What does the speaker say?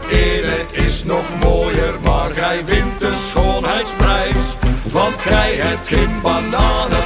ene is nog mooier, maar gij wint de schoonheidsprijs. Want gij hebt geen bananen